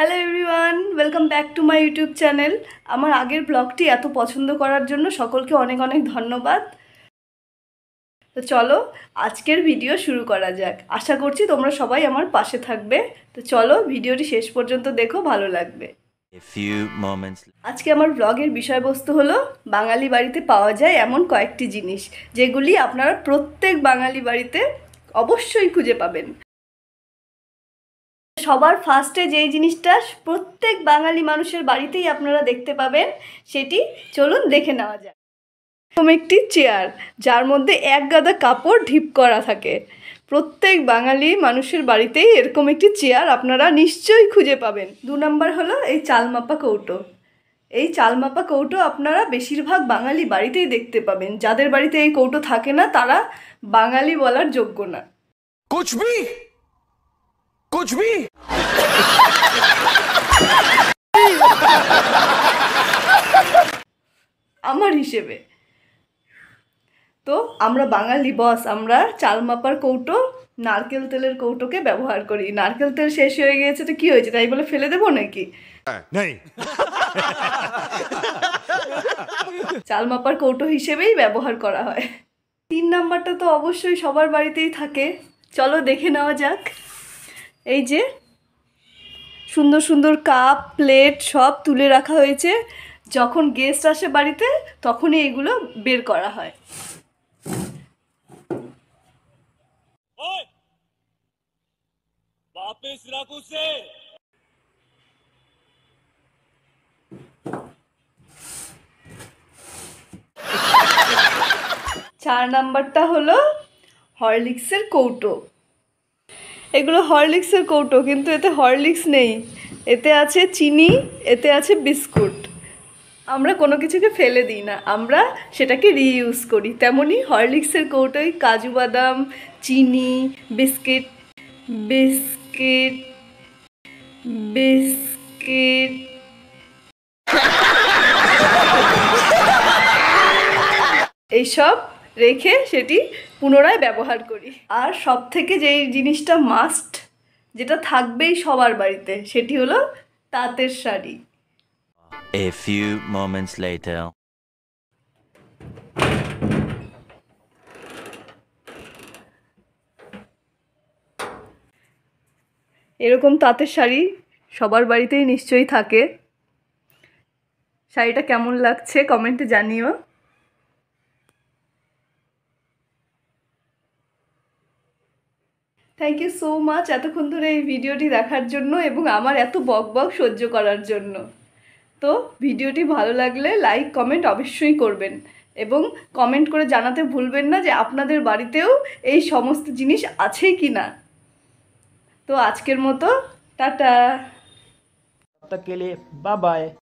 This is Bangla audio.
Hello everyone, welcome back to my YouTube channel. আমার আগের ব্লগটি এত পছন্দ করার জন্য সকলকে অনেক অনেক ধন্যবাদ। তো চলো আজকের ভিডিও শুরু করা যাক। আশা করছি তোমরা সবাই আমার পাশে থাকবে। তো চলো ভিডিওটি শেষ পর্যন্ত দেখো, ভালো লাগবে। আজকে আমার ব্লগের বিষয়বস্তু হলো বাঙালি বাড়িতে পাওয়া যায় এমন কয়েকটি জিনিস, যেগুলি আপনারা প্রত্যেক বাঙালি বাড়িতে অবশ্যই খুঁজে পাবেন। সবার ফার্স্টে যেই জিনিসটা প্রত্যেক বাঙালি মানুষের বাড়িতেই আপনারা দেখতে পাবেন, সেটি চলুন দেখে নেওয়া যায়। এরকম একটি চেয়ার, যার মধ্যে এক গাদা কাপড় ঢিপ করা থাকে। প্রত্যেক বাঙালি মানুষের বাড়িতেই এরকম একটি চেয়ার আপনারা নিশ্চয়ই খুঁজে পাবেন। 2 নম্বর হলো এই চালমাপা কৌটো। এই চালমাপা কৌটো আপনারা বেশিরভাগ বাঙালি বাড়িতেই দেখতে পাবেন। যাদের বাড়িতে এই কৌটো থাকে না, তারা বাঙালি বলার যোগ্য না। कुछ भी আমার হিসেবে তো আমরা বাঙালি বস, আমরা চাল মাপার কৌটো, নারকেল তেলের কৌটোকে ব্যবহার করি। নারকেল তেল শেষ হয়ে গিয়েছে তো কি হয়েছে, তাই বলে ফেলে দেবো নাকি? চাল মাপার কৌটো হিসেবেই ব্যবহার করা হয়। 3 নাম্বারটা তো অবশ্যই সবার বাড়িতেই থাকে, চলো দেখে নেওয়া যাক। এই যে সুন্দর সুন্দর কাপ প্লেট সব তুলে রাখা হয়েছে। যখন গেস্ট আসে বাড়িতে তখনই এগুলো বের করা হয়। वापस रख उसे। 4 নাম্বারটা হলো হরলিক্সের কৌটো। এগুলো হরলিক্সের কৌটো, কিন্তু এতে হরলিক্স নেই, এতে আছে চিনি, এতে আছে বিস্কুট। আমরা কোনো কিছুকে ফেলে দিই না, আমরা সেটাকে রিইউজ করি। তেমনই হরলিক্সের কৌটোয় কাজু বাদাম, চিনি, বিস্কিট বিস্কিট বিস্কিট এইসব রেখে সেটি পুনরায় ব্যবহার করি। আর সব থেকে যেই জিনিসটা মাস্ট, যেটা থাকবেই সবার বাড়িতে, সেটি হলো তাঁতের sari. A few moments later. এরকম তাঁতের শাড়ি সবার বাড়িতেই নিশ্চয়ই থাকে। শাড়িটা কেমন লাগছে কমেন্টে জানিও। থ্যাংক ইউ সো মাচ এতক্ষণ ধরে এই ভিডিওটি দেখার জন্য এবং আমার এত বক বক সহ্য করার জন্য। তো ভিডিওটি ভালো লাগলে লাইক কমেন্ট অবশ্যই করবেন এবং কমেন্ট করে জানাতে ভুলবেন না যে আপনাদের বাড়িতেও এই সমস্ত জিনিস আছে কি না। তো আজকের মতো টাটা। तब तक के लिए बाय बाय।